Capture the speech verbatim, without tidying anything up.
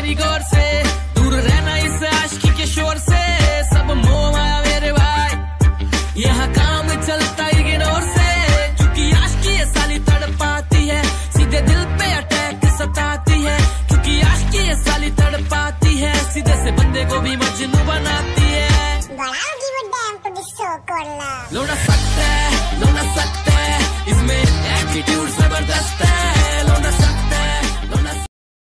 मेरी गौर से, दूर रहना इस आशिकी के शोर से, सब मोह माया मेरे भाई, यहाँ काम चलता इग्नोर से, क्योंकि आशिकी ये साली तड़पाती है, सीधे दिल पे अटैक सताती है, क्योंकि आशिकी ये साली तड़पाती है, सीधे से बंदे को भी मजनू बनाती है। But I'll give a damn to this so-called love. लोड़ा